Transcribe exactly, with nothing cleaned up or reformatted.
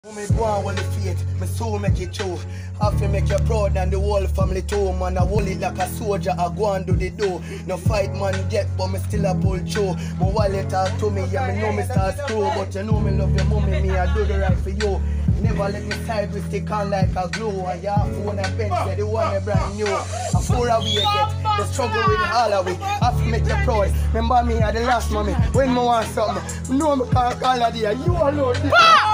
Me born with the faith, my soul make it true. Have to make you proud and the whole family too. Man, I hold it like a soldier, I go and do the do. No fight man get, but me still a pull through. My wallet talk to me, yeah, me know me start screw. But you know me love your mommy, me I do the right for you. Never let me side we stick on like a glue. And your phone and bench, yeah, the one that brand new. A four away you get, the struggle with all of it. Have to make you proud. Remember me at the last mommy, when me want something. No me can't call her there, you alone.